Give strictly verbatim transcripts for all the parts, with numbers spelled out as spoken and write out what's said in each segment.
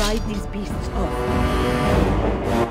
fight these beasts off.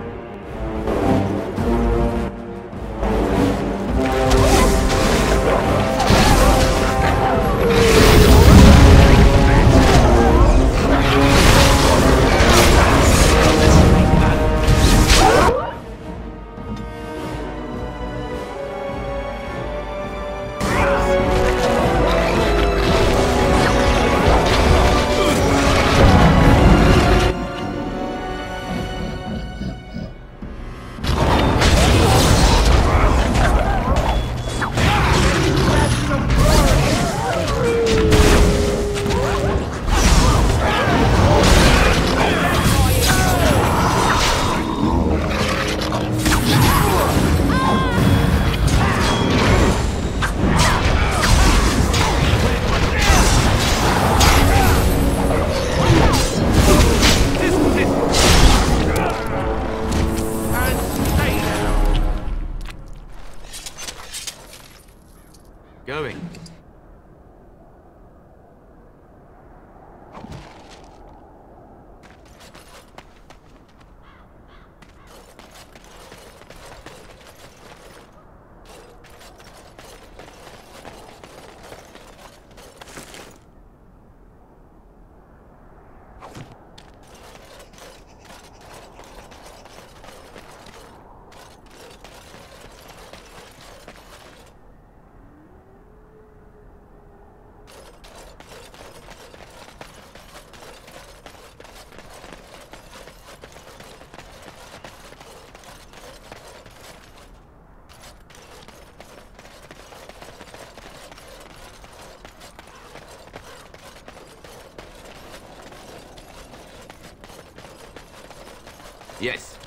Going. Yes.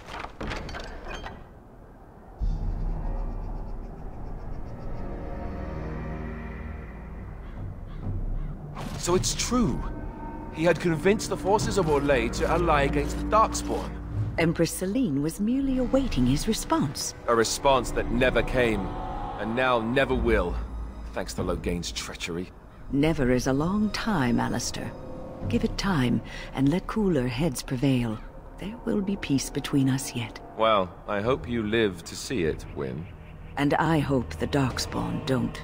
So it's true. He had convinced the forces of Orlais to ally against the Darkspawn. Empress Celine was merely awaiting his response. A response that never came, and now never will, thanks to Loghain's treachery. Never is a long time, Alistair. Give it time, and let cooler heads prevail. There will be peace between us yet. Well, I hope you live to see it, Wynne. And I hope the Darkspawn don't.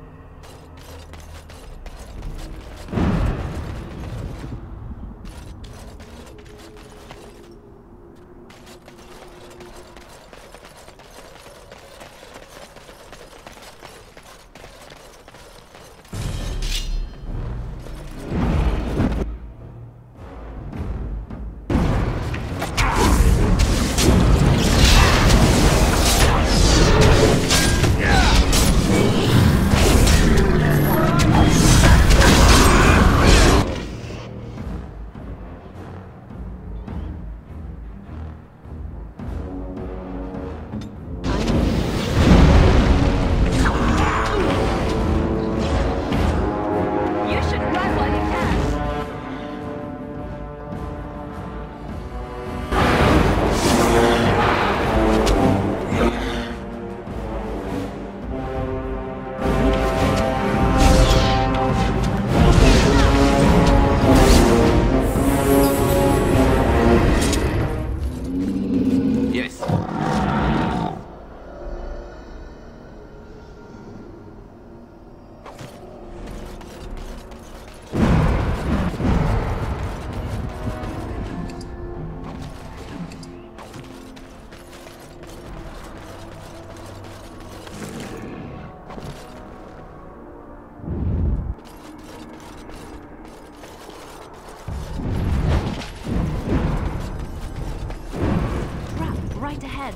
Right ahead.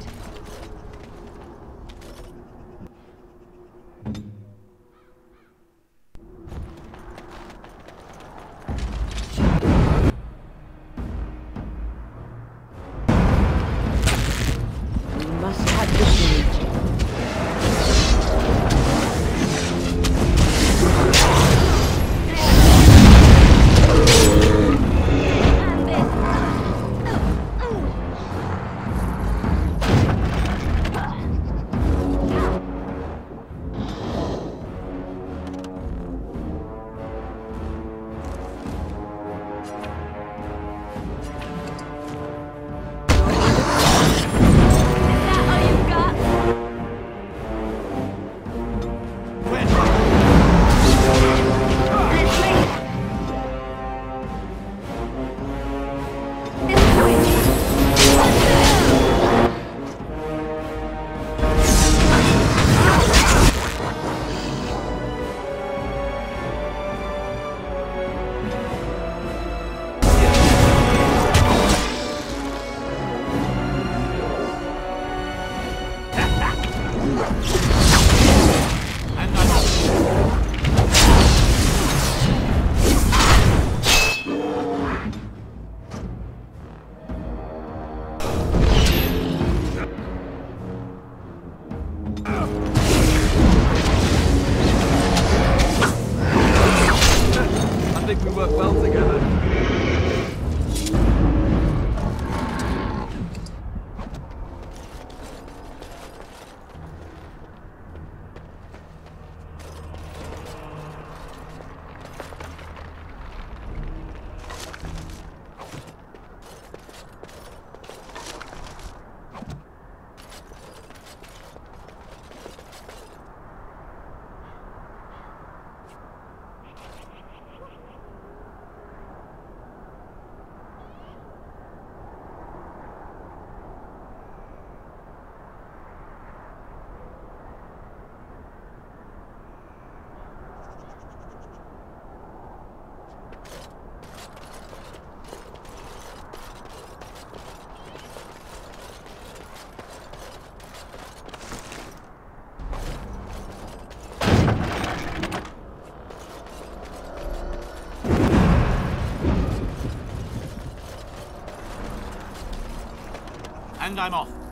We must have the siege. And I'm off. I think we work well together. And I'm off.